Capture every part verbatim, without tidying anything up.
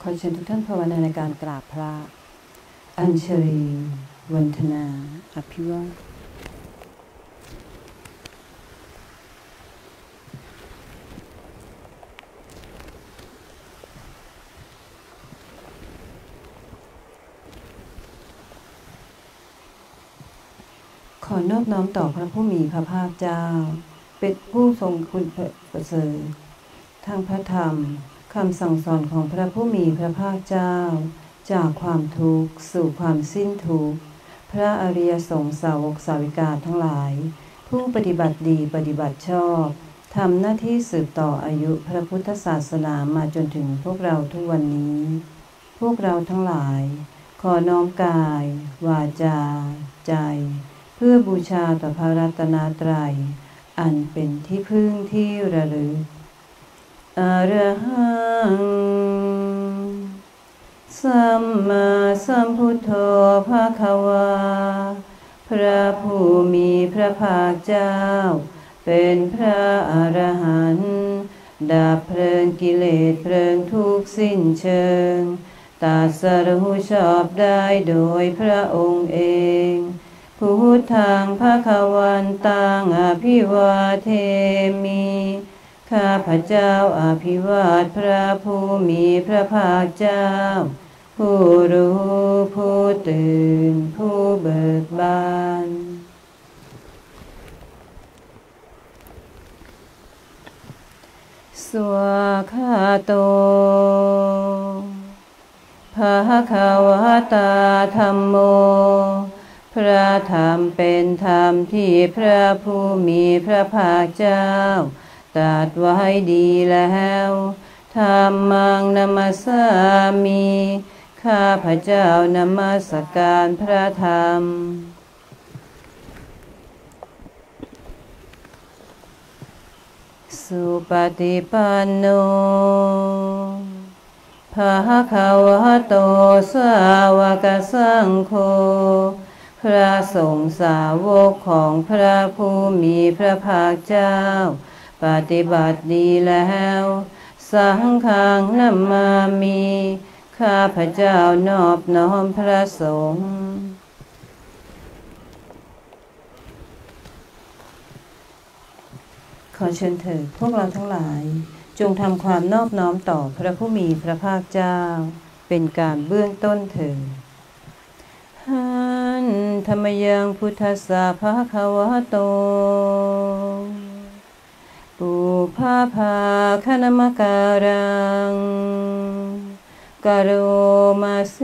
ขอเชิญทุกท่านภาวนาในการกราบพระอัญชลีวันธนาอภิวาทขอนอบน้อมต่อพระผู้มีพระภาคเจ้าเป็นผู้ทรงคุณประเสริฐทางพระธรรมคำสั่งสอนของพระผู้มีพระภาคเจ้าจากความทุกข์สู่ความสิ้นทุกข์พระอริยสงฆ์สาวกสาวิกาทั้งหลายผู้ปฏิบัติดีปฏิบัติชอบทำหน้าที่สืบต่ออายุพระพุทธศาสนามาจนถึงพวกเราทุกวันนี้พวกเราทั้งหลายขอน้อมกายวาจาใจเพื่อบูชาต่อพระรัตนตรัยอันเป็นที่พึ่งที่ระลึกอรหังสัมมาสัมพุทโธภควาพระผู้มีพระภาคเจ้าเป็นพระอรหันต์ดับเพลิงกิเลสเพลิงทุกข์สิ้นเชิงตรัสรู้ชอบได้โดยพระองค์เองพุทธังภควันตังอภิวาเทมิข้าพเจ้าอภิวาทพระผู้มีพระภาคเจ้าผู้รู้ผู้ตื่นผู้เบิกบานสวากขาโตภควตาธัมโมพระธรรมเป็นธรรมที่พระผู้มีพระภาคเจ้าตรัสไว้ดีแล้วธัมมังนัมสสามิข้าพเจ้านมัสการพระธรรมสุปฏิปันโนภควโตสาวกสังโฆพระสงฆ์สาวกของพระผู้มีพระภาคเจ้าปฏิบัติดีแล้วสังฆังนัมมามิข้าพเจ้านอบน้อมพระสงฆ์ขอเชิญเถิดพวกเราทั้งหลายจงทำความนอบน้อมต่อพระผู้มีพระภาคเจ้าเป็นการเบื้องต้นเถิดหันธรรมยังพุทธัสสะภควโตปุพาภาคณมการังกโรมาเส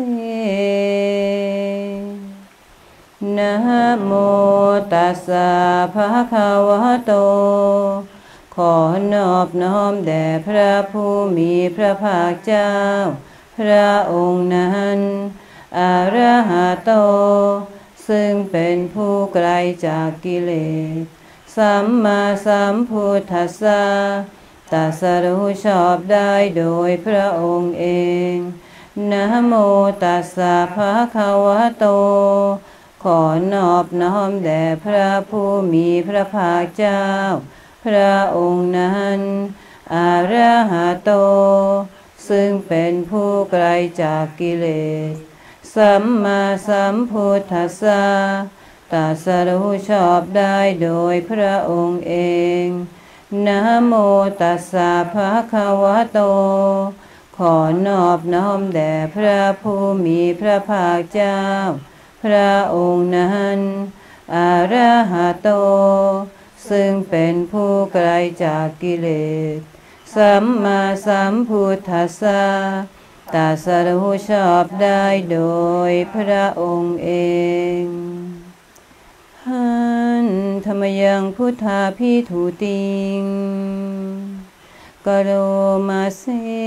นะโมตัสสะภะคะวะโตขอนอบน้อมแด่พระผู้มีพระภาคเจ้าพระองค์นั้นอรหัตโตซึ่งเป็นผู้ไกลจากกิเลสสัมมาสัมพุทธัสสะตรัสรู้ชอบได้โดยพระองค์เองนะโมตัสสะภะคะวะโตขอนอบน้อมแด่พระผู้มีพระภาคเจ้าพระองค์นั้นอรหัตโตซึ่งเป็นผู้ไกลจากกิเลสสัมมาสัมพุทธัสสะตรัสรู้ชอบได้โดยพระองค์เองนะโมตัสสะภะคะวะโตขอนอบน้อมแด่พระผู้มีพระภาคเจ้าพระองค์นั้นอรหัตโตซึ่งเป็นผู้ไกลจากกิเลสสัมมาสัมพุทธัสสะตรัสรู้ชอบได้โดยพระองค์เองหันธรรมยังพุทธาภิทุติงกโรมาเส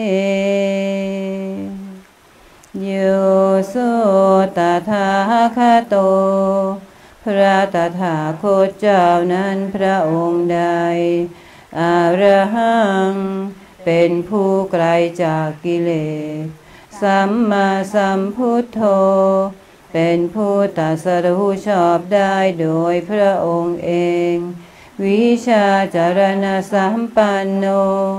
โยโสตถาคโตพระตถาคตเจ้านั้นพระองค์ใดอรหังเป็นผู้ไกลจากกิเลสสัมมาสัมพุทโธเป็นผู้ตรัสรู้ชอบได้โดยพระองค์เองวิชาจารณสัมปันโน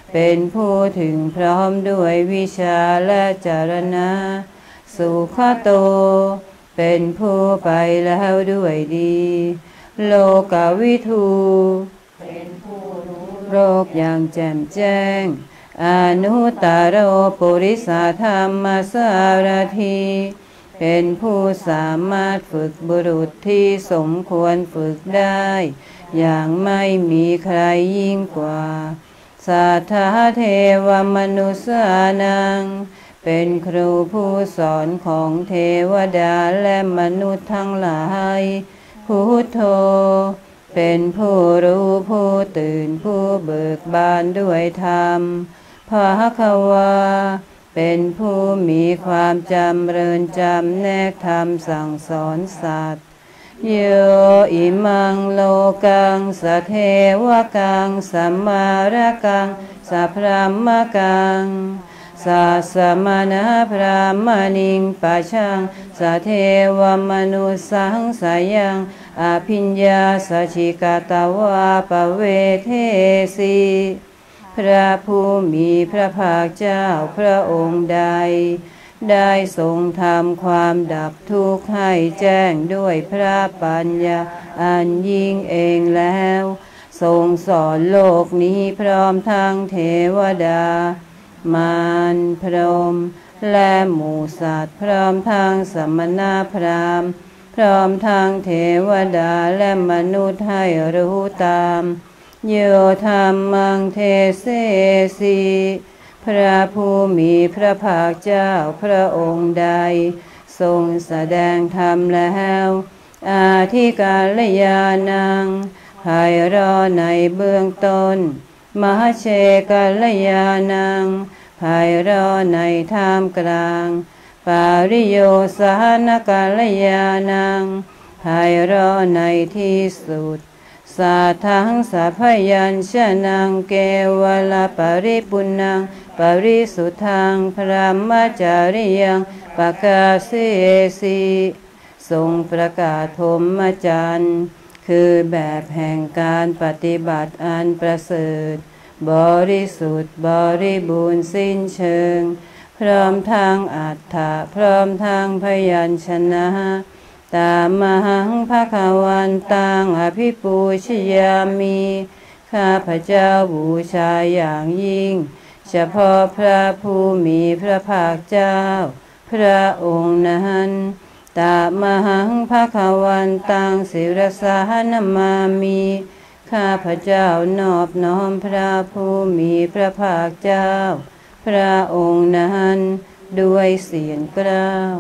เป็นผู้ถึงพร้อมด้วยวิชาและจารณะสุขโตเป็นผู้ไปแล้วด้วยดีโลกวิทูเป็นผู้รู้โลกอย่างแจ่มแจ้งอนุตตโรปุริสธรรมสารถีเป็นผู้สามารถฝึกบุรุษที่สมควรฝึกได้อย่างไม่มีใครยิ่งกว่าสัทธาเทวมนุษานังเป็นครูผู้สอนของเทวดาและมนุษย์ทั้งหลายพุทโธเป็นผู้รู้ผู้ตื่นผู้เบิกบานด้วยธรรมภควาเป็นผู้มีความจำเริญจำแนกธรรมสั่งสอนสัตว์โยอิมังโลกังสเทวกังสัมมารกังสัพพมมกังสัสมณพราหมณิงปัจฉังสเทวมนุสังสยังอภิญญาสชิกตวาปเวเทสีพระผู้มีพระภาคเจ้าพระองค์ใดได้ทรงทำความดับทุกข์ให้แจ้งด้วยพระปัญญาอันยิ่งเองแล้วทรงสอนโลกนี้พร้อมทั้งเทวดามารพรหมและหมู่สัตว์พร้อมทั้งสมณพราหมณ์พร้อมทั้งเทวดาและมนุษย์ให้รู้ตามโยธรรมังเทเสสีพระผู้มีพระภาคเจ้าพระองค์ใดทรงแสดงธรรมแล้วอาทิกาลยานังไพเราะในเบื้องต้นมหเชกาลยานังไพเราะในท่ามกลางปาริโยสานกาลยานังไพเราะในที่สุดสาทังสัพยัญชนะเกวลปริปุณังปริสุทธังพระมจาริยังปกาเสสีทรงประกาศพรหมจรรย์คือแบบแห่งการปฏิบัติอันประเสริฐบริสุทธิ์บริบูรณ์สิ้นเชิงพร้อมทางอัฏฐะพร้อมทางพยัญชนะตามหังภควันตังอภิปูชยามิข้าพเจ้าบูชาอย่างยิ่งเฉพาะพระผู้มีพระภาคเจ้าพระองค์นั้นตามหังภควันตังศิรสานมามิข้าพเจ้านอบน้อมพระผู้มีพระภาคเจ้าพระองค์นั้นด้วยเสียงกล้าว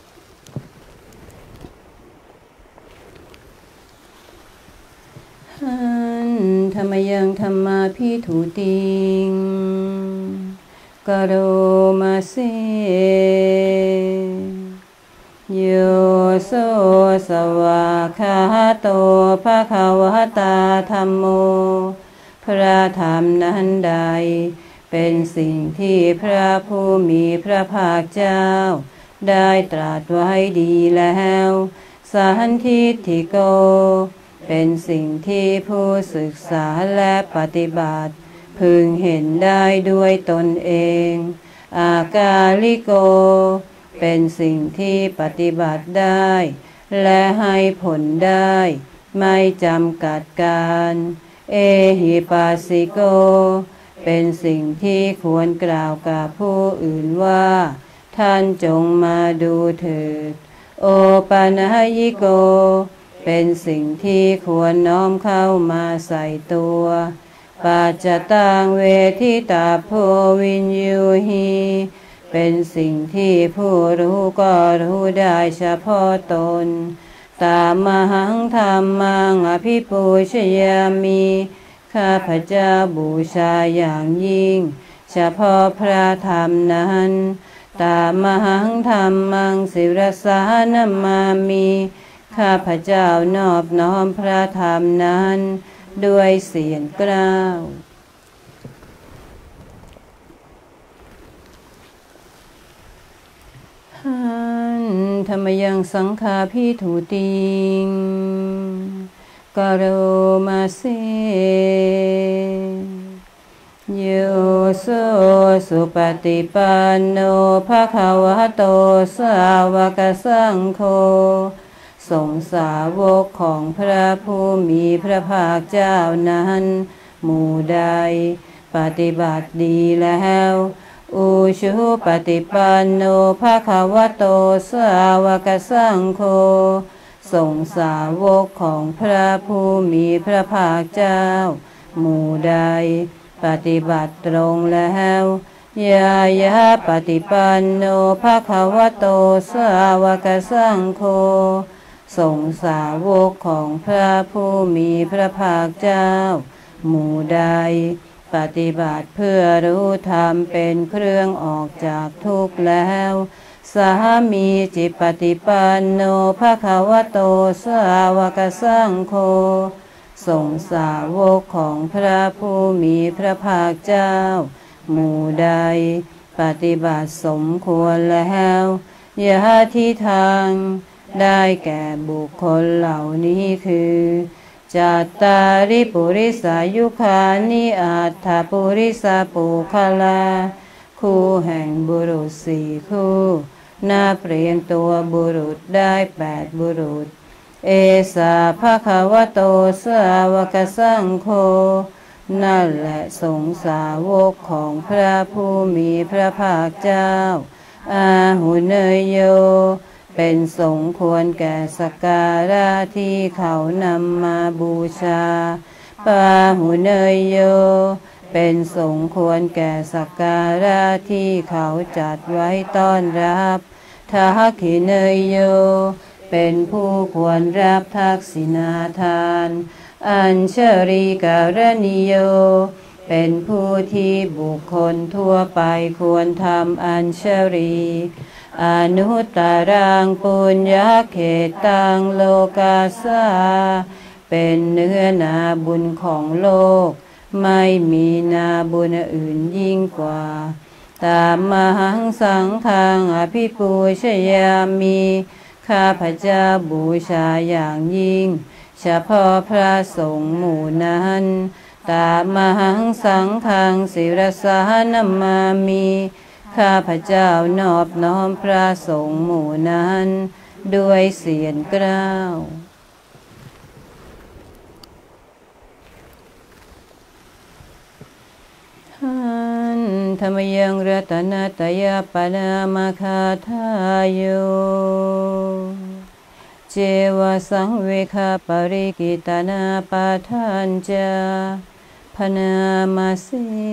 ธรรมยังธรรมาภิทุติงกโรมาเสโยโสสวากขาโตภควตาธัมโมพระธรรมนั้นใดเป็นสิ่งที่พระผู้มีพระภาคเจ้าได้ตรัสไว้ดีแล้วสันทิฏฐิโกเป็นสิ่งที่ผู้ศึกษาและปฏิบัติพึงเห็นได้ด้วยตนเองอากาลิโกเป็นสิ่งที่ปฏิบัติได้และให้ผลได้ไม่จำกัดการเอหิปัสสิโกเป็นสิ่งที่ควรกล่าวกับผู้อื่นว่าท่านจงมาดูเถิดโอปนัยิโกเป็นสิ่งที่ควรน้อมเข้ามาใส่ตัวปัจจตังเวทิตาโพวินยูหีเป็นสิ่งที่ผู้รู้ก็รู้ได้เฉพาะตนตามหังธรรมังอภิปูชยามิข้าพเจ้าบูชาอย่างยิ่งเฉพาะพระธรรมนั้นตามหังธรรมังศิรสานมามิข้าพเจ้านอบน้อมพระธรรมนั้นด้วยเสียงกล้าวธรรมยังสังฆาภิทุติงกโรมาเสโยโสสุปฏิปันโนภะคะวะโตสาวกสังโฆสงฆ์สาวกของพระผู้มีพระภาคเจ้านั้นหมู่ใดปฏิบัติดีแล้วอุชุปฏิปันโนภะคะวะโตสาวกสังโฆสงฆ์สาวกของพระผู้มีพระภาคเจ้าหมู่ใดปฏิบัติตรงแล้วยายะปฏิปันโนภะคะวะโตสาวกสังโฆสงฆ์สาวกของพระผู้มีพระภาคเจ้าหมู่ใดปฏิบัติเพื่อรู้ธรรมเป็นเครื่องออกจากทุกข์แล้วสามีจิตปฏิปันโนภะคะวะโตสาวกสังโฆสงฆ์สาวกของพระผู้มีพระภาคเจ้าหมู่ใดปฏิบัติสมควรแล้วยะทิทางได้แก่บุคคลเหล่านี้คือจัตตาริปุริสายุคานิอัตถปุริสปุคลาคู่แห่งบุรุษสี่คู่น่าเปลี่ยนตัวบุรุษได้แปดบุรุษเอสาภะคะวะโตสาวกสังโฆนั่นแหละสงฆ์สาวกของพระผู้มีพระภาคเจ้าอาหุเนยโยเป็นสงฆ์ควรแก่สักการะที่เขานำมาบูชาปาหุเนยโยเป็นสงฆ์ควรแก่สักการะที่เขาจัดไว้ต้อนรับทักขิเนยโยเป็นผู้ควรรับทักษิณาทานอัญชริการณิโยเป็นผู้ที่บุคคลทั่วไปควรทำอัญชรีอนุตตรังปุญญเขตังโลกาสาเป็นเนื้อนาบุญของโลกไม่มีนาบุญอื่นยิ่งกว่าตามมหังสังฆังอภิปูชยามิข้าพเจ้าบูชาอย่างยิ่งเฉพาะพระสงฆ์หมู่นั้นตามมหังสังฆังศิรสานามามิข้าพเจ้านอบน้อมพระสงฆ์หมู่นั้นด้วยเสียงกล้าวหันธรรมยังรัตนตยปนามาคาทายโยเจวสังเวคาปริกิตานาปาทัญจาพนามาเส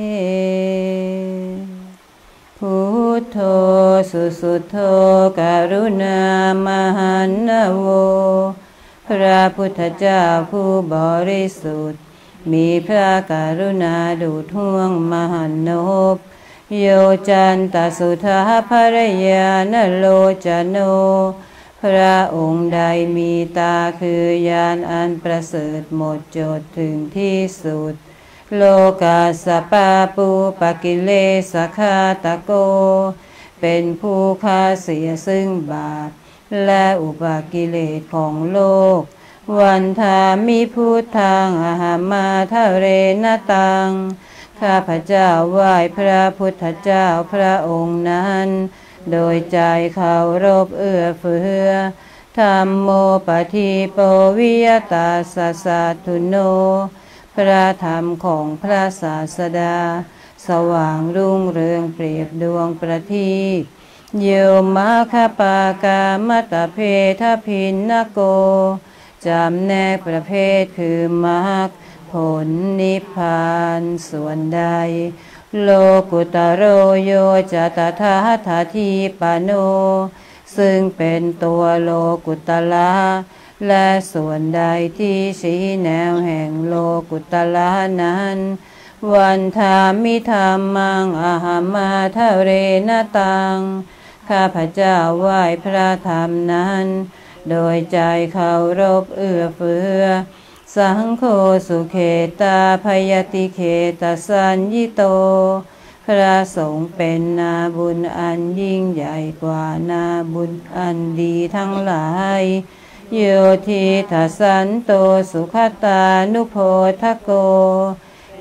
พุทโธสุสุโธการุณามหันนโวพระพุทธเจ้าผู้บริสุทธิ์มีพระกรุณาดุจห่วงมหันนบโยจันตสุทาภรยานโลจโนพระองค์ใดมีตาคือญาณอันประเสริฐหมดจดถึงที่สุดโลกาสปาปูปกิเลสคาตโกเป็นผู้ฆ่าเสียซึ่งบาปและอุปกิเลสของโลกวันธามิพุทธังอาหามาทะเรนตังข้าพเจ้าไหว้พระพุทธเจ้าพระองค์นั้นโดยใจเคารพเอื้อเฟื้อธัมโมปฏิโปวิยตาสัสสะทุโนพระธรรมของพระศาสดาสว่างรุ่งเรืองเปรียบดวงประทีปโยมาคปากามตะเพทพินนโกจำแนกประเภทคือมรรคผลนิพพานส่วนใดโลกุตโรโยจตถาทาทีปโนซึ่งเป็นตัวโลกุตละและส่วนใดที่ชี้แนวแห่งโลกุตละนั้นวันธามิธรรมังอาหามาทะเรนตังข้าพเจ้าไหว้พระธรรมนั้นโดยใจเคารพเอื้อเฟื้อสังโฆสุเขตาพยติเขตสัญญิโตพระสงฆ์เป็นนาบุญอันยิ่งใหญ่กว่านาบุญอันดีทั้งหลายโยทิทัสสันโตสุขตานุโพทโก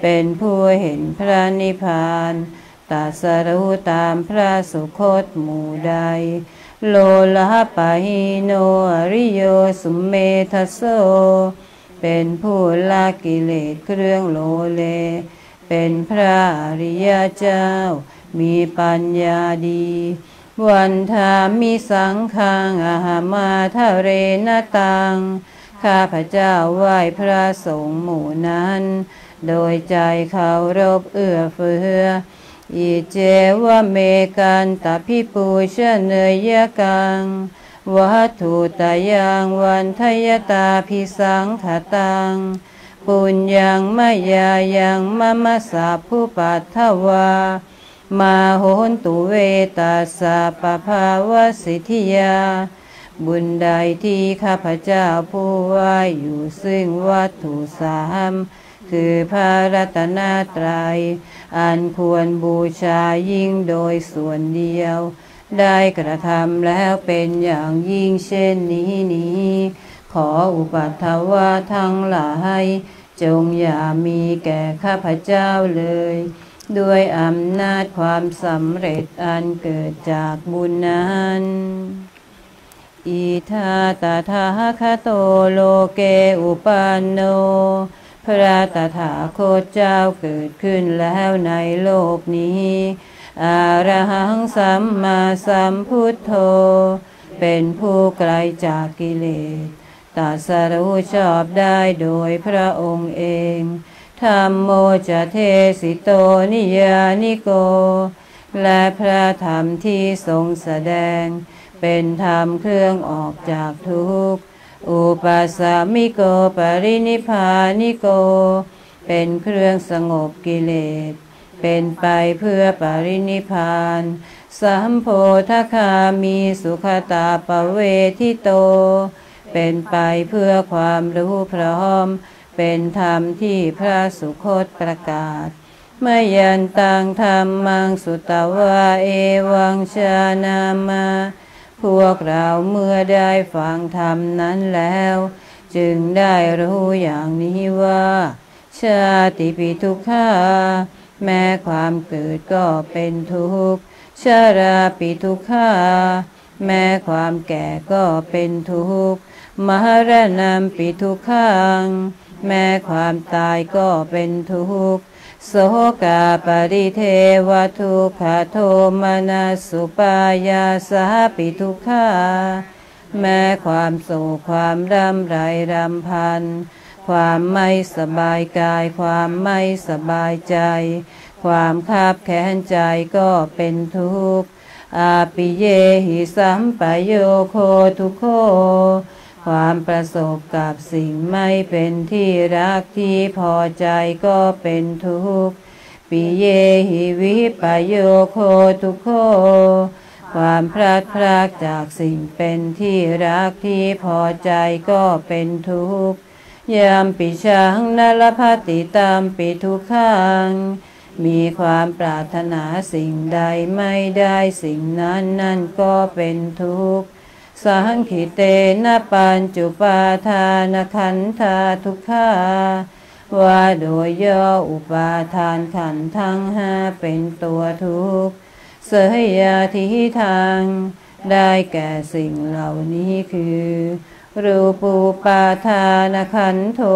เป็นผู้เห็นพระนิพพานตรัสรู้ตามพระสุคตหมู่ใดโลลปะหิโนอริโยสุเมทัสโสเป็นผู้ละกิเลสเครื่องโลเลเป็นพระอริยเจ้ามีปัญญาดีวันธามิสังฆังอาหามาทะเรนตังข้าพเจ้าไหว้พระสงฆ์หมู่นั้นโดยใจเคารพเอื้อเฟื้ออิเจวะเมกันตพิปูชเนยกังวัตถุตายังวันทยตาภิสังขตังปุญญังมายายังมะมะสาภูปัทถวามาโหนตุเวตัสสะปะภาวสิทธิยาบุญใดที่ข้าพเจ้าผู้ไหว้อยู่ซึ่งวัตถุสามคือพระรัตนตรัยอันควรบูชายิ่งโดยส่วนเดียวได้กระทำแล้วเป็นอย่างยิ่งเช่นนี้นี้ขออุปัฏฐวะทั้งหลายจงอย่ามีแก่ข้าพเจ้าเลยด้วยอำนาจความสำเร็จอันเกิดจากบุญนั้นอิทาตถาคโตโลเกอุปันโนพระตถาคตเจ้าเกิดขึ้นแล้วในโลกนี้อะระหังสัมมาสัมพุทโธเป็นผู้ไกลจากกิเลสตรัสรู้ชอบได้โดยพระองค์เองธัมโมจะเทสิโตนิยานิโกและพระธรรมที่ทรงแสดงเป็นธรรมเครื่องออกจากทุกข์อุปัสสมิโกปรินิพพานิโกเป็นเครื่องสงบกิเลสเป็นไปเพื่อปรินิพพานสัมโพธคามีสุขตาปเวทิโตเป็นไปเพื่อความรู้พร้อมเป็นธรรมที่พระสุคตประกาศมยันตังธรรมังสุตวาเอวังชานามาพวกเราเมื่อได้ฟังธรรมนั้นแล้วจึงได้รู้อย่างนี้ว่าชาติปิทุกขาแม้ความเกิดก็เป็นทุกข์ชราปิทุกขาแม้ความแก่ก็เป็นทุกข์มรณะปิทุกขังแม้ความตายก็เป็นทุกข์โสกาปริเทวทุกขโทมนัสสุปายาสาปิทุกขาแม้ความโศกความรำไรรำพันความไม่สบายกายความไม่สบายใจความคับแค้นใจก็เป็นทุกข์อาปิเยหิสัมปโยโคทุกโขความประสบกับสิ่งไม่เป็นที่รักที่พอใจก็เป็นทุกข์ปิเยหิวิปโยโคทุกโขความพลัดพรากจากสิ่งเป็นที่รักที่พอใจก็เป็นทุกข์ยามปิชังนรภติตามปิทุกขังมีความปรารถนาสิ่งใดไม่ได้สิ่งนั้นนั่นก็เป็นทุกข์สังขิเตนะปัญจุปาทานขันธาทุกขาว่าโดยย่ออุปาทานขันธ์ทั้งห้าเป็นตัวทุกข์เสยยาทิทางได้แก่สิ่งเหล่านี้คือรูปูปาทานขันโธ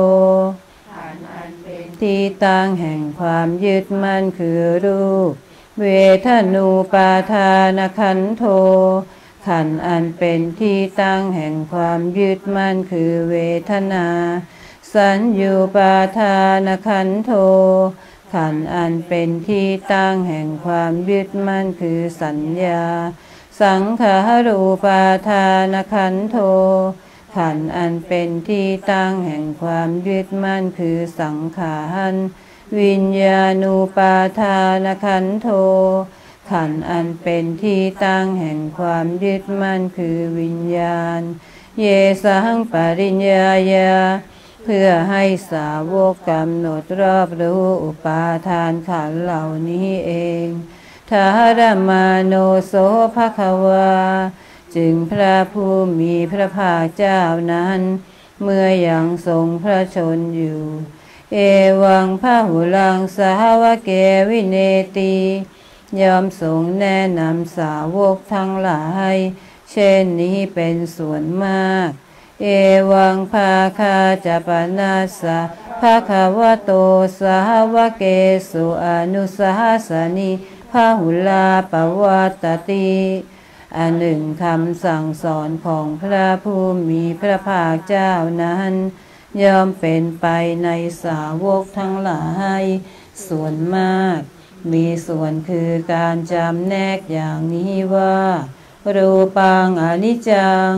ที่ตั้งแห่งความยึดมั่นคือรูปเวทนูปาทานขันโธขันธ์อันเป็นที่ตั้งแห่งความยึดมั่นคือเวทนาสัญญูปาทานขันโธขันธ์อันเป็นที่ตั้งแห่งความยึดมั่นคือสัญญาสังขารูปาทานขันโธขันธ์อันเป็นที่ตั้งแห่งความยึดมั่นคือสังขารวิญญาณูปาทานขันโธขันธ์อันเป็นที่ตั้งแห่งความยึดมั่นคือวิญญาณเยสังปริญญายาเพื่อให้สาวกกำหนดรอบรู้อุปาทานขันธ์เหล่านี้เองทารมาโนโสภควาจึงพระผู้มีพระภาคเจ้านั้นเมื่อยังทรงพระชนอยู่เอวังพหุลังสาวเกวิเนติยอมทรงแนะนำสาวกทั้งหลายเช่นนี้เป็นส่วนมากเอวังภาคาจะปนัสสะภะคะวะโตสาวเกสุอนุสาสนิพหุลาปวัตติอันหนึ่งคำสั่งสอนของพระผู้มีพระภาคเจ้านั้นย่อมเป็นไปในสาวกทั้งหลายส่วนมากมีส่วนคือการจำแนกอย่างนี้ว่ารูปังอนิจจัง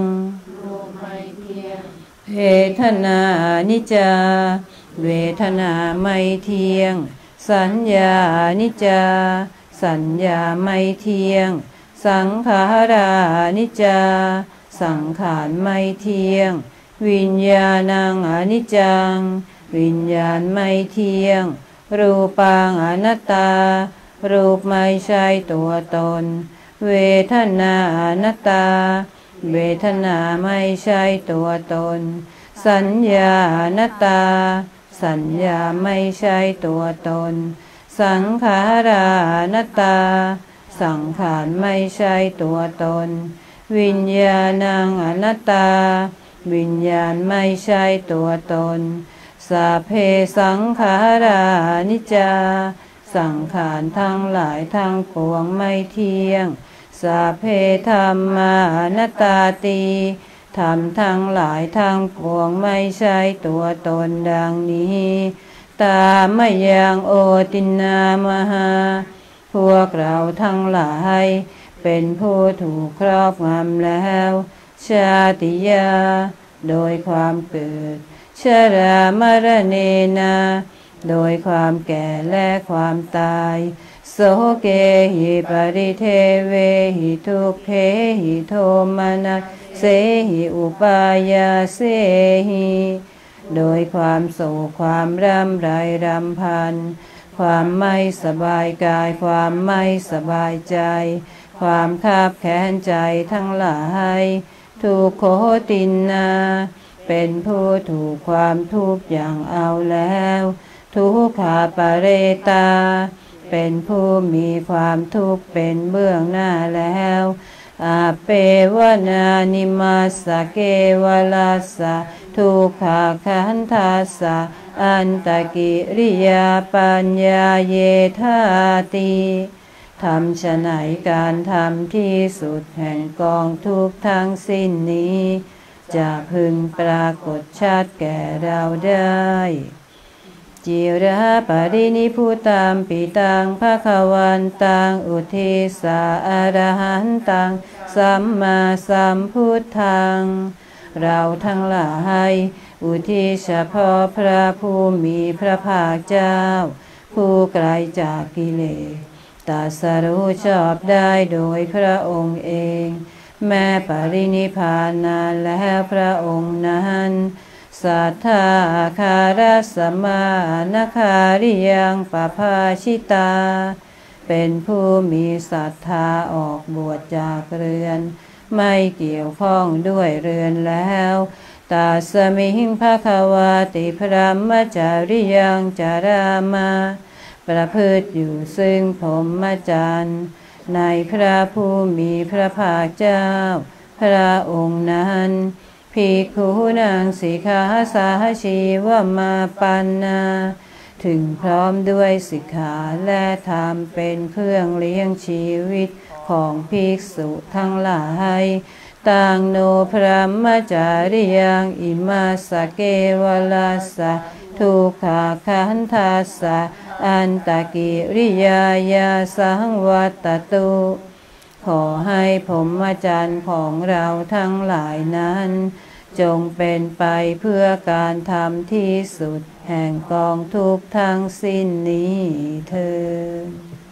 เวทนาอนิจจาเวทนาไม่เที่ยงสัญญาอนิจจาสัญญาไม่เที่ยงสังขารานิจจาสังขารไม่เที่ยงวิญญาณังอนิจจังวิญญาณไม่เที่ยงรูปังอนัตตารูปไม่ใช่ตัวตนเวทนาอนัตตาเวทนาไม่ใช่ตัวตนสัญญาอนัตตาสัญญาไม่ใช่ตัวตนสังขาราอนัตตาสังขารไม่ใช่ตัวตนวิญญาณังอนัตตาวิญญาณไม่ใช่ตัวตนสัพเพสังขารานิจจาสังขารทั้งหลายทั้งปวงไม่เที่ยงสัพเพธัมมาอนัตตาติธรรมทั้งหลายทั้งปวงไม่ใช่ตัวตนดังนี้ตามยังโอตินามหาพวกเราทั้งหลายเป็นผู้ถูกครอบงำแล้วชาติยาโดยความเกิดชรามรณะนาโดยความแก่และความตายโสเกหิปริเทเวหิทุกเขหิโทมนัสเสหิอุปายาเสหิโดยความโศกความร่ำไรรำพันความไม่สบายกายความไม่สบายใจความคับแค้นใจทั้งหลายทุกโขตินนาเป็นผู้ถูกความทุกข์อย่างเอาแล้วทุกขาปะเรตาเป็นผู้มีความทุกข์เป็นเบื้องหน้าแล้วอาเปวนานิมาสเกวลาสะทุกขาขันธาสะอันตกิริยาปัญญาเยธาติทำไฉนการทำที่สุดแห่งกองทุกข์ทั้งสิ้นนี้จะพึงปรากฏชัดแก่เราได้จิระปรินิพุตังปิตังภคะวันตังอุทิสาอรหันตังสัมมาสัมพุทธังเราทั้งหลายอุทิศเฉพาะพระผู้มีพระภาคเจ้าผู้ไกลจากกิเลสตรัสรู้ชอบได้โดยพระองค์เองแม้ปรินิพพานนานแล้วพระองค์นั้นสัทธาคารัสมานาคาริยังปภาชิตาเป็นผู้มีศรัทธาออกบวชจากเรือนไม่เกี่ยวข้องด้วยเรือนแล้วตาสมิงภควาติพระมจาริยังจารามาประพฤติอยู่ซึ่งพรหมจรรย์ในพระผู้มีพระภาคเจ้าพระองค์นั้นภิกขุนางสิกขาสาชีวมาปันนาถึงพร้อมด้วยสิกขาและธรรมเป็นเครื่องเลี้ยงชีวิตของภิกษุทั้งหลายต่างโนพระมจาริยังอิมาสเกวลาสะทุกขาขันธาสะอันตกิริยายาสังวัตตุขอให้พรหมจรรย์ของเราทั้งหลายนั้นจงเป็นไปเพื่อการทำที่สุดแห่งกองทุกข์ทั้งสิ้นนี้เถิด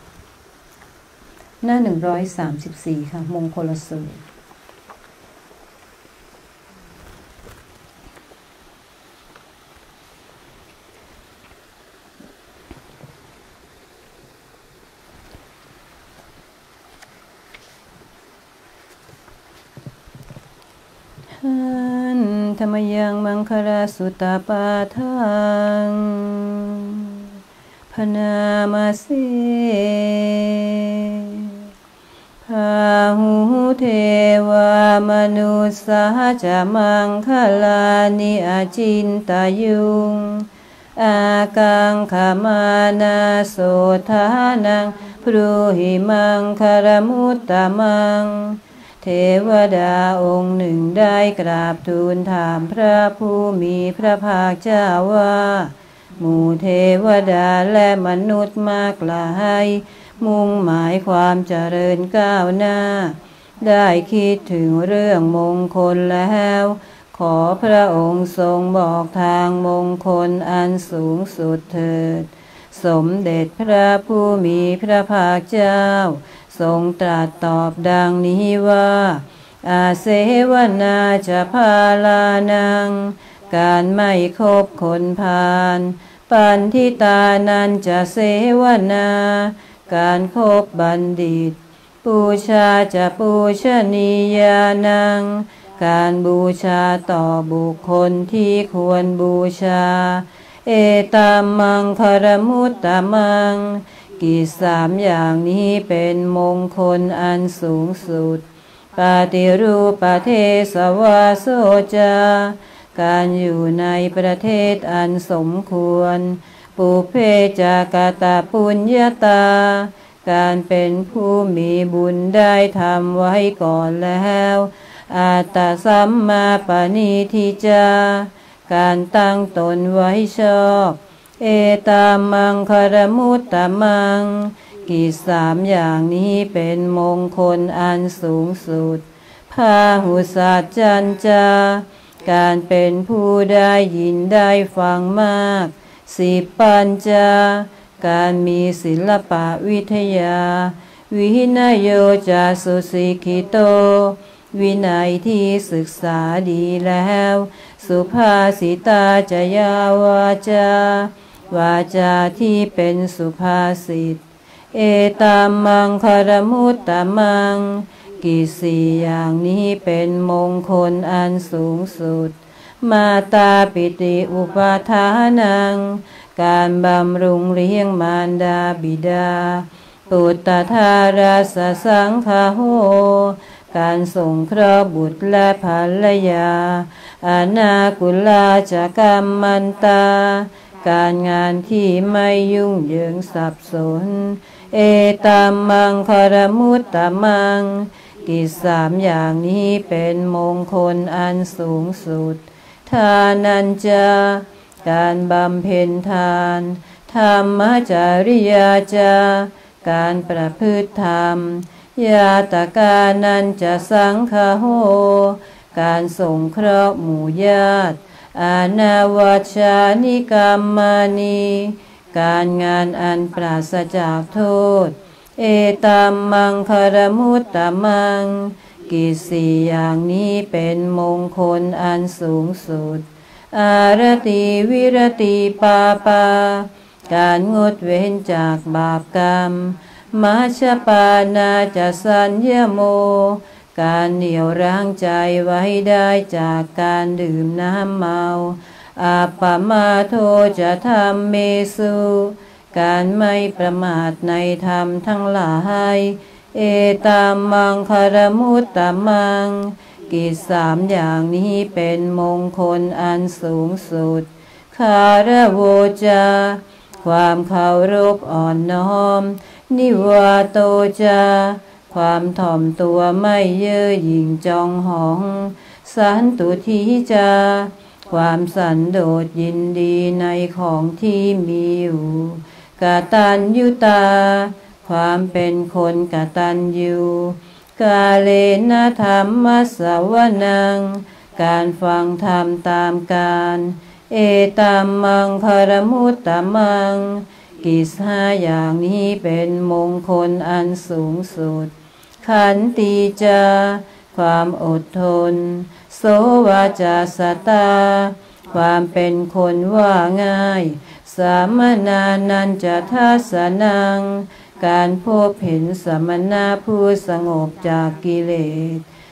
หน้าหนึ่งร้อยสามสิบสี่ค่ะมงคลสูตรหันธรรมยังมังคลาสุตตปาทังพนามาเสพาหุเทวามนุสสาจะมังคลานิอาจินตายุงอากังขมานาโสทานังพรุหิมังคารมุตตมังเทวดาองค์หนึ่งได้กราบทูลถามพระผู้มีพระภาคเจ้าว่าหมู่เทวดาและมนุษย์มากหลายมุ่งหมายความเจริญก้าวหน้าได้คิดถึงเรื่องมงคลแล้วขอพระองค์ทรงบอกทางมงคลอันสูงสุดเถิดสมเด็จพระผู้มีพระภาคเจ้าทรงตรัสตอบดังนี้ว่าอาเสวนาจะพาลานังการไม่คบคนพาลปันทิตานันจะเสวนาการคบบัณฑิตปูชาจะปูชนียานังการบูชาต่อบุคคลที่ควรบูชาเอตามังคารมุตตมังกิจสามอย่างนี้เป็นมงคลอันสูงสุดปาติรูปเทสวาโสจาการอยู่ในประเทศอันสมควรปุเพจากตาปุญญาตาการเป็นผู้มีบุญได้ทำไว้ก่อนแล้วอาตตสัมมาปณิทิจาการตั้งตนไว้ชอบเอตามังคารมุตตมังกิจสามอย่างนี้เป็นมงคลอันสูงสุดพาหุสัจจัญจาการเป็นผู้ได้ยินได้ฟังมากสิบปัญจาการมีศิลปะวิทยาวินโยจาสุสิกิโตวินัยที่ศึกษาดีแล้วสุภาษิตาจยาวาจาวาจาที่เป็นสุภาษิตเอตามังคารมุตตมังกิจสี่อย่างนี้เป็นมงคลอันสูงสุดมาตาปิติอุปาทานังการบำรุงเลี้ยงมารดาบิดาปุตตทาราสสังฆโหการสงเคราะห์บุตรและภรรยาอนาคุลาจะกรรมมันตาการงานที่ไม่ยุ่งเหยิงสับสนเอตามังคารมุตตมังกิจสามอย่างนี้เป็นมงคลอันสูงสุดทานัญจาการบำเพ็ญทานธรรมจริยาจาการประพฤติธรรมยาตกานันจะสังฆโหการสงเคราะห์หมู่ญาติอานาวัชชานิกรรมานีการงานอันปราศจากโทษเอตามังคารมุตตมังกิจสี่อย่างนี้เป็นมงคลอันสูงสุดอารติวิรติปาปาการงดเว้นจากบาปกรรมมัชฌปานาจะสัญญโมการเหนี่ยวรั้งใจไว้ได้จากการดื่มน้ำเมาอาปมาโทจะทำเมสุการไม่ประมาทในธรรมทั้งหลายเอตามังคารมุตตมังกิจสามอย่างนี้เป็นมงคลอันสูงสุดคารโวจาความเคารพอ่อนน้อมนิวาโตจาความถ่อมตัวไม่เย่อหยิ่งจองหองสันตุทิจาความสันโดษยินดีในของที่มีอยู่กตัญญูตาความเป็นคนกตัญญูกาเลนะธรรมสวนังการฟังธรรมตามกาลเอตามังคารมุตตมังกิจห้าอย่างนี้เป็นมงคลอันสูงสุดขันติจาความอดทนโสวาจาสตาความเป็นคนว่าง่ายสามนานันจะทัสนังการพบเห็นสมณะผู้สงบจากกิเลส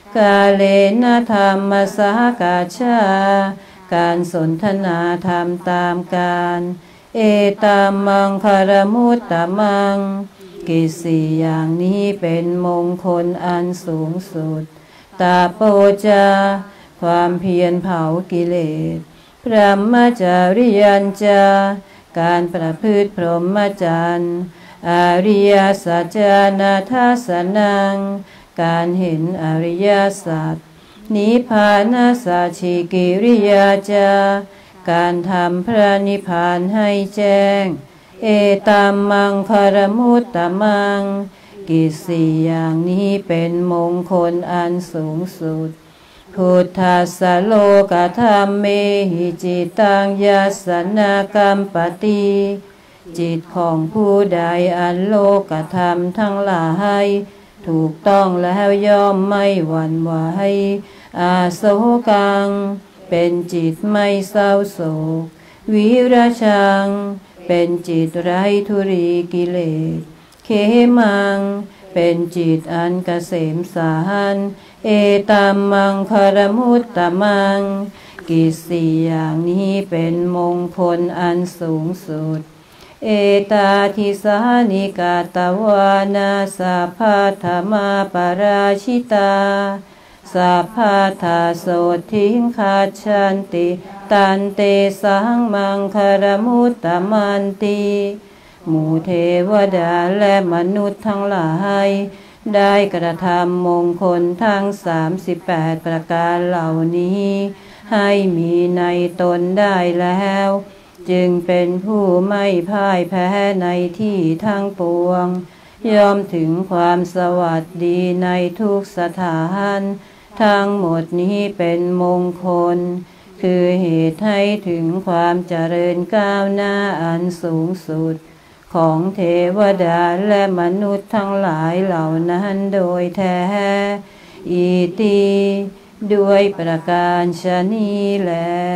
กาเลนะธรรมสากาชาการสนทนาธรรมตามการเอตามังคารมุตตมังกิจสี่อย่างนี้เป็นมงคลอันสูงสุดตาโปจาความเพียรเผากิเลสพระมจาริยัญจาการประพฤติพรหมจรรย์อริยสัจจานาทัสสนังการเห็นอริยสัจนิพพานาสัจฉิกิริยาจาการทำพระนิพพานให้แจ้งเอตัมมังคารมุตตมังกิจสี่อย่างนี้เป็นมงคลอันสูงสุดพุทธัสสะโลกธรรมเมหิจิตังยัสสนากัมปติจิตของผู้ใดอันโลกธรรมทั้งหลายถูกต้องแล้วย่อมไม่หวั่นไหวอาโศกังเป็นจิตไม่เศร้าโศกวิราชังเป็นจิตไร้ทุรีกิเลสเขมังเป็นจิตอันเกษมสารเอตัมมังคารมุตตมังกิจสี่อย่างนี้เป็นมงคลอันสูงสุดเอตาทิสานิกาตวานาสัพพะธรรมาปราชิตาสัพพะทาโสทิงคาชันติตันเตสังมังคารมุตตมันติหมู่เทวดาและมนุษย์ทั้งหลายได้กระทำมงคลทั้งสามสิบแปดประการเหล่านี้ให้มีในตนได้แล้วจึงเป็นผู้ไม่พ่ายแพ้ในที่ทั้งปวงย่อมถึงความสวัสดีในทุกสถานทั้งหมดนี้เป็นมงคลคือเหตุให้ถึงความเจริญก้าวหน้าอันสูงสุดของเทวดาและมนุษย์ทั้งหลายเหล่านั้นโดยแท้อิติด้วยประการฉะนี้แล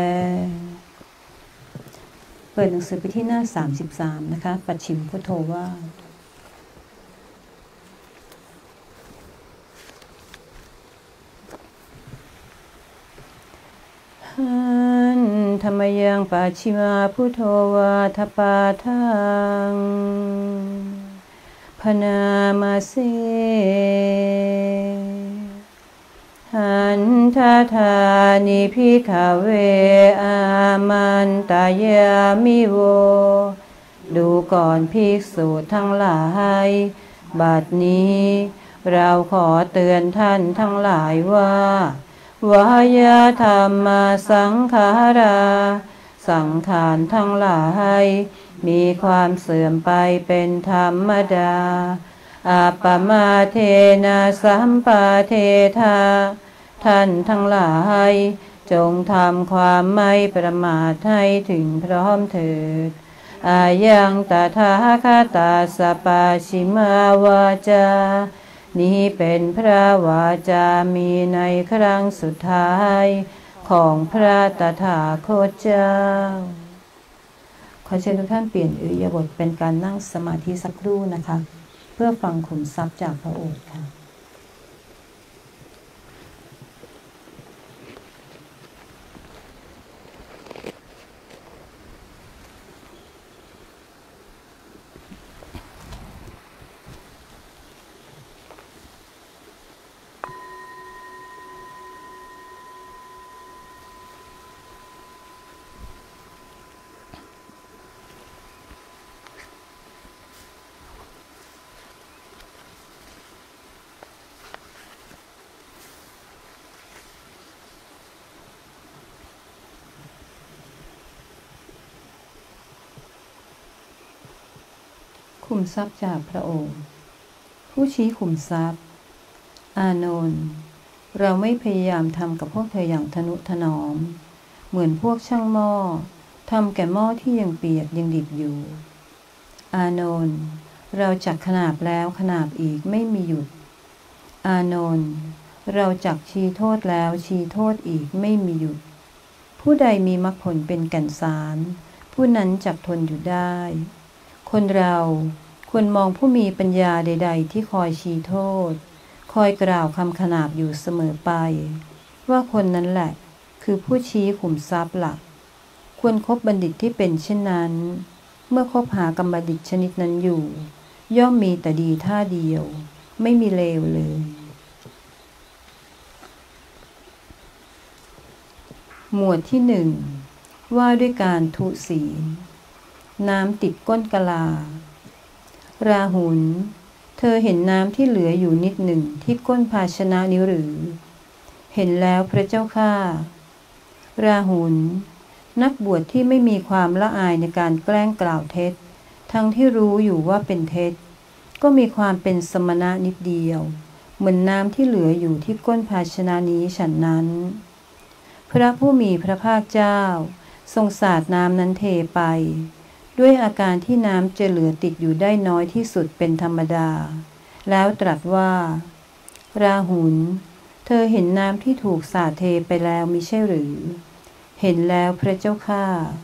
เปิดหนังสือไปที่หน้าสามสิบสามนะคะปัจฉิมพุทโธวาทหันธรรมยังปัจฉิมาพุทโธวาทปาทังพนามาเสหันทธานิพิขเวอามันตายามิโวดูก่อนภิกษุทั้งหลายบัดนี้เราขอเตือนท่านทั้งหลายว่าวายาธรรมสังขาราสังขารทั้งหลายมีความเสื่อมไปเป็นธรรมดาอัปปมาเทนะสัมปาเทธาท่านทั้งหลายจงทำความไม่ประมาทให้ถึงพร้อมเถิดอายังตถาคตาสปาชิมาวาจานี้เป็นพระวาจามีในครั้งสุดท้ายของพระตถาคตเจ้าขอเชิญทุกท่านเปลี่ยนอิริยาบถเป็นการนั่งสมาธิสักครู่นะคะเพื่อฟังขุมทรัพย์จากพระโอษฐ์ค่ะขุมทรัพย์จากพระองค์ผู้ชี้ขุมทรัพย์อานนท์เราไม่พยายามทำกับพวกเธออย่างทนุถนอมเหมือนพวกช่างหม้อทำแก่หม้อที่ยังเปียกยังดิบอยู่อานนท์เราจักขนาบแล้วขนาบอีกไม่มีหยุดอานนท์เราจักชี้โทษแล้วชี้โทษอีกไม่มีหยุดผู้ใดมีมรรคผลเป็นแก่นสารผู้นั้นจักทนอยู่ได้คนเราควรมองผู้มีปัญญาใดๆที่คอยชี้โทษคอยกล่าวคำขนาบอยู่เสมอไปว่าคนนั้นแหละคือผู้ชี้ขุมทรัพย์หลักควรคบบัณฑิตที่เป็นเช่นนั้นเมื่อคบหากรรมบัณฑิตชนิดนั้นอยู่ย่อมมีแต่ดีท่าเดียวไม่มีเลวเลยหมวดที่หนึ่งว่าด้วยการทุศีลน้ำติดก้นกะลาราหุลเธอเห็นน้ำที่เหลืออยู่นิดหนึ่งที่ก้นภาชนะนี้หรือเห็นแล้วพระเจ้าข้าราหุลนักบวชที่ไม่มีความละอายในการแกล้งกล่าวเท็จทั้งที่รู้อยู่ว่าเป็นเท็จก็มีความเป็นสมณะนิดเดียวเหมือนน้ำที่เหลืออยู่ที่ก้นภาชนะนี้ฉันนั้นพระผู้มีพระภาคเจ้าทรงสาดน้ำนั้นเทไปด้วยอาการที่น้ำจะเหลือติดอยู่ได้น้อยที่สุดเป็นธรรมดาแล้วตรัสว่าราหุลเธอเห็นน้ำที่ถูกสาดเทไปแล้วมิใช่หรือเห็นแล้วพระเจ้าข้า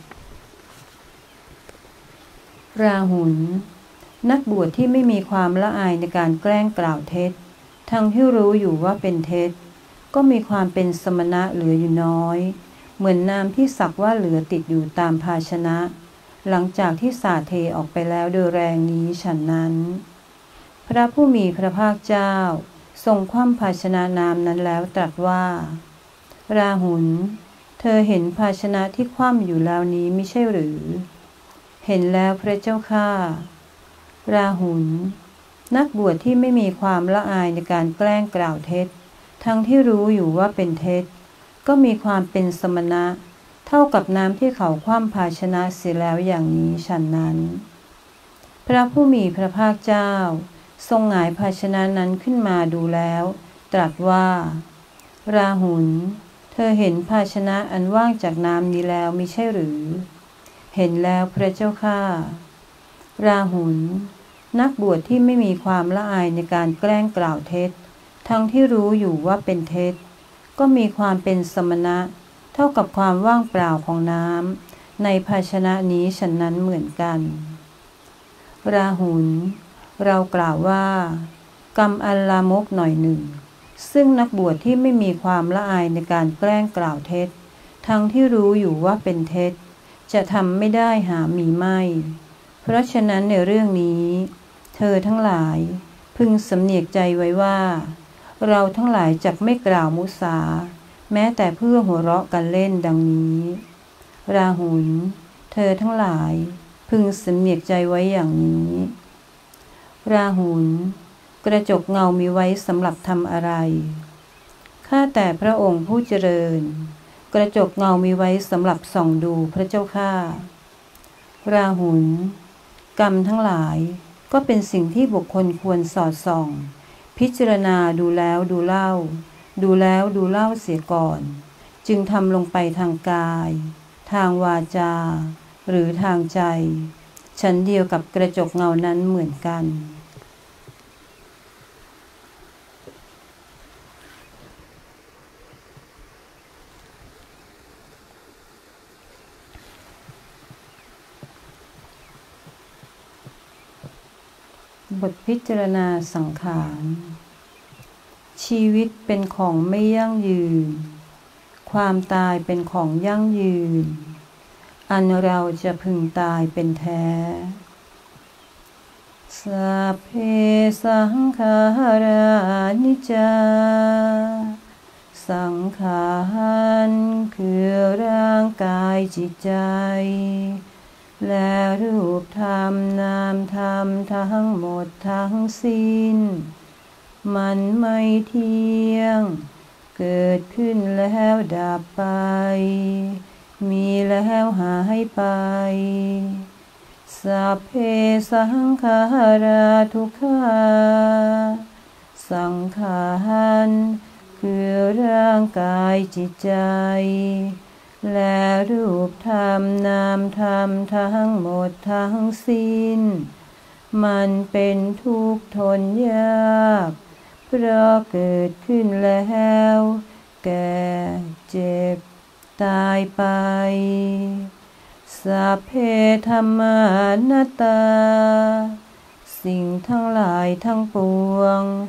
ราหุลนักบวชที่ไม่มีความละอายในการแกล้งกล่าวเท็จทั้งที่รู้อยู่ว่าเป็นเท็จก็มีความเป็นสมณะเหลืออยู่น้อยเหมือนน้ำที่สักว่าเหลือติดอยู่ตามภาชนะหลังจากที่สาดเทออกไปแล้วโดยแรงนี้ฉันนั้นพระผู้มีพระภาคเจ้าทรงคว่ำภาชนะน้ำนั้นแล้วตรัสว่าราหุลเธอเห็นภาชนะที่คว่ำอยู่แล้วนี้มิใช่หรือเห็นแล้วพระเจ้าข้าราหุลนักบวชที่ไม่มีความละอายในการแกล้งกล่าวเท็จทั้งที่รู้อยู่ว่าเป็นเท็จก็มีความเป็นสมณะเท่ากับน้ำที่เขาคว่ำภาชนะเสียแล้วอย่างนี้ฉันนั้นพระผู้มีพระภาคเจ้าทรงหงายภาชนะนั้นขึ้นมาดูแล้วตรัสว่าราหุลเธอเห็นภาชนะอันว่างจากน้ำนี้แล้วมิใช่หรือเห็นแล้วพระเจ้าข้าราหุลนักบวชที่ไม่มีความละอายในการแกล้งกล่าวเท็จทั้งที่รู้อยู่ว่าเป็นเท็จก็มีความเป็นสมณะเท่ากับความว่างเปล่าของน้ำในภาชนะนี้ฉันนั้นเหมือนกันราหุลเรากล่าวว่ากรรมอันลามกหน่อยหนึ่งซึ่งนักบวชที่ไม่มีความละอายในการแกล้งกล่าวเท็จทั้งที่รู้อยู่ว่าเป็นเท็จจะทำไม่ได้หามีไม่เพราะฉะนั้นในเรื่องนี้เธอทั้งหลายพึงสำเนียกใจไว้ว่าเราทั้งหลายจักไม่กล่าวมุสาแม้แต่เพื่อหัวเราะกันเล่นดังนี้ราหุลเธอทั้งหลายพึงสำเนียกใจไว้อย่างนี้ราหุลกระจกเงามีไว้สำหรับทำอะไรข้าแต่พระองค์ผู้เจริญกระจกเงามีไว้สำหรับส่องดูพระเจ้าข้าราหุลกรรมทั้งหลายก็เป็นสิ่งที่บุคคลควรสอดส่องพิจารณาดูแล้วดูเล่าดูแล้วดูเล่าเสียก่อนจึงทำลงไปทางกายทางวาจาหรือทางใจฉันเดียวกับกระจกเงานั้นเหมือนกันบทพิจารณาสังขารชีวิตเป็นของไม่ยั่งยืนความตายเป็นของยั่งยืนอันเราจะพึงตายเป็นแท้สัพเพสังขารานิจจาสังขารคือร่างกายจิตใจและรูปธรรมนามธรรมทั้งหมดทั้งสิ้นมันไม่เที่ยงเกิดขึ้นแล้วดับไปมีแล้วหายไปสัพเพสังขาราทุกขาสังขารคือร่างกายจิตใจและรูปธรรมนามธรรมทั้งหมดทั้งสิ้นมันเป็นทุกข์ทนยากเพราะเกิดขึ้นแล้วแก่เจ็บตายไปสัพเพธัมมานัตตาสิ่งทั้งหลายทั้งปวง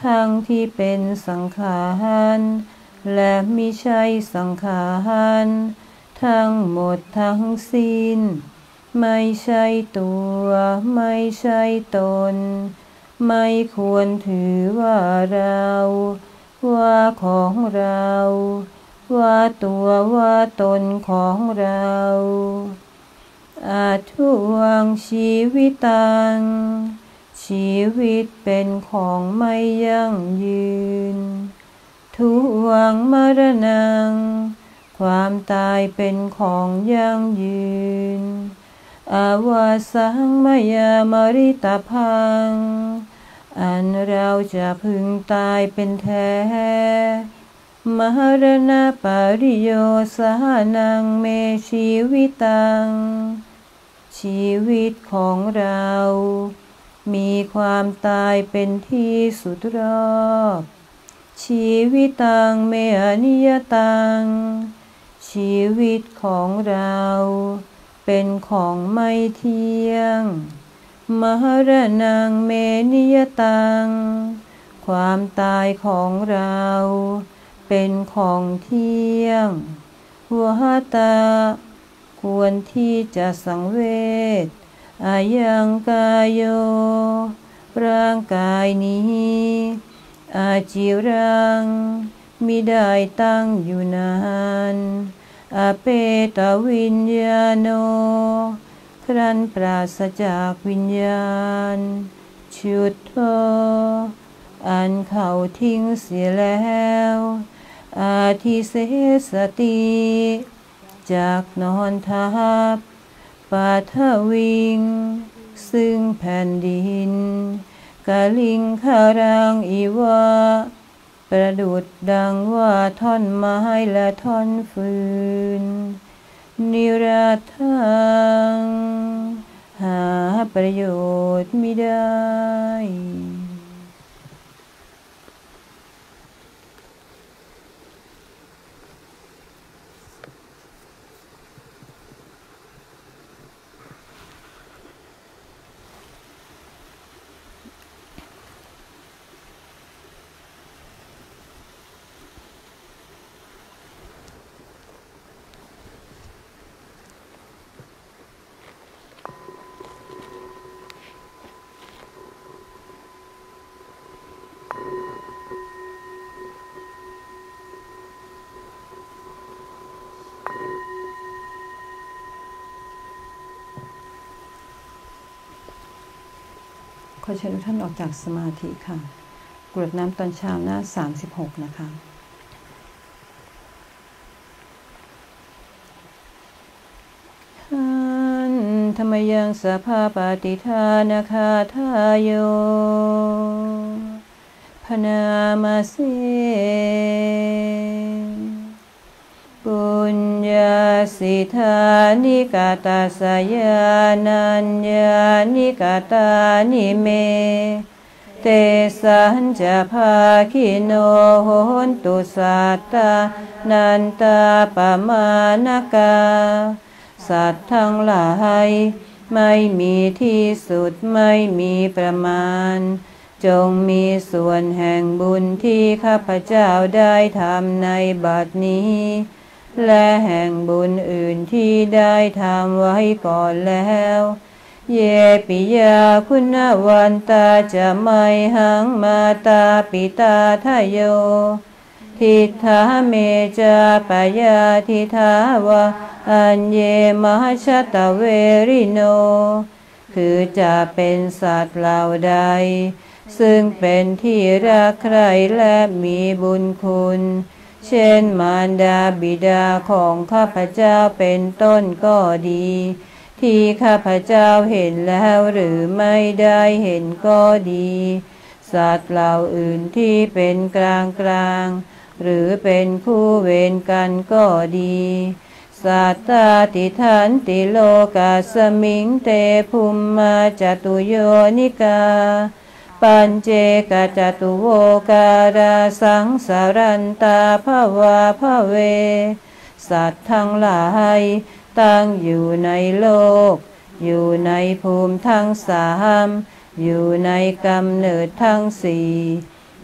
ทั้งที่เป็นสังขารและมิใช่สังขารทั้งหมดทั้งสิ้นไม่ใช่ตัวไม่ใช่ตนไม่ควรถือว่าเราว่าของเราว่าตัวว่าตนของเราอาจทวงชีวิตังชีวิตเป็นของไม่ยั่งยืนทุวังมรณังความตายเป็นของยั่งยืนอาวาสังมยามริตพังอันเราจะพึงตายเป็นแท้มรณะปริโยสานังเมชีวิตังชีวิตของเรามีความตายเป็นที่สุดรอบชีวิตังเมอนิยตังชีวิตของเราเป็นของไม่เที่ยงมรณังเมนิยตังความตายของเราเป็นของเที่ยงวหตาควรที่จะสังเวชอายังกายโยร่างกายนี้อาจิรังมิได้ตั้งอยู่นานอเปตวิญญาโนครั้นปราศจากวิญญาณชุดโธอันเขาทิ้งเสียแล้วอาทิเสสติจากนอนทับปัทวิงซึ่งแผ่นดินกาลิงคารังอีวะประดุจดังว่าท่อนไม้และท่อนฟืนนิราทังหาประโยชน์มิได้ขอเชิญทุกท่านออกจากสมาธิค่ะกรวดน้ำตอนเช้าหน้าสามสิบหกนะคะธรรมยังสภาปฏิทานาคาทายโยพนามาเสปุญญาสิทานิกาตาสยานัญญานิกาตานิเมเตสัญจะภาคิโนโหนตุสัตตานันตาปมานกาสัตว์ทั้งหลายไม่มีที่สุดไม่มีประมาณจงมีส่วนแห่งบุญที่ข้าพเจ้าได้ทำในบัดนี้และแห่งบุญอื่นที่ได้ทำไว้ก่อนแล้วเยปิยาคุณวันตาจะไม่หังมาตาปิตาทะโยทิฏฐาเมจาปยาทิฏฐาวะอัญเยมหชตเวริโนคือจะเป็นสัตว์เหล่าใดซึ่งเป็นที่รักใคร่และมีบุญคุณเช่นมารดาบิดาของข้าพเจ้าเป็นต้นก็ดีที่ข้าพเจ้าเห็นแล้วหรือไม่ได้เห็นก็ดีสัตว์เหล่าอื่นที่เป็นกลางกลางหรือเป็นคู่เวรกันก็ดีสัตตาติทันติโลกาสมิงเตภุมมาจตุโยนิกาปัญเจกจตุโวการาสังสารันตาภวาภเวสัตว์ทั้งหลายตั้งอยู่ในโลกอยู่ในภูมิทั้งสามอยู่ในกำเนิดทั้งสี่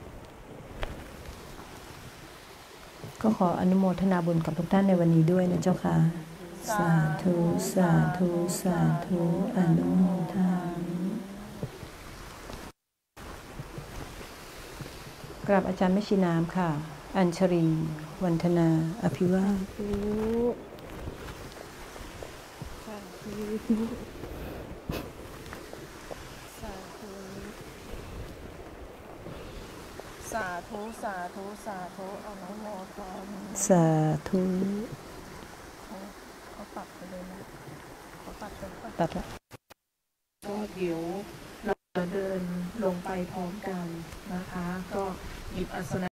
ก็ขออนุโมทนาบุญกับทุกท่านในวันนี้ด้วยนะเจ้าค่ะสาธุสาธุสาธุอนุโมทนากราบอาจารย์แม่ชีน้ำค่ะอัญชรีวันธนาอภิวาทสาธุสาธุสาธุอนุโมทนาสาธุเขาตัดไปเลยนะเขาตัดไปตัดละก็เดี๋ยวเราจะเดินลงไปพร้อมกันนะคะก็หยิบอาสนะ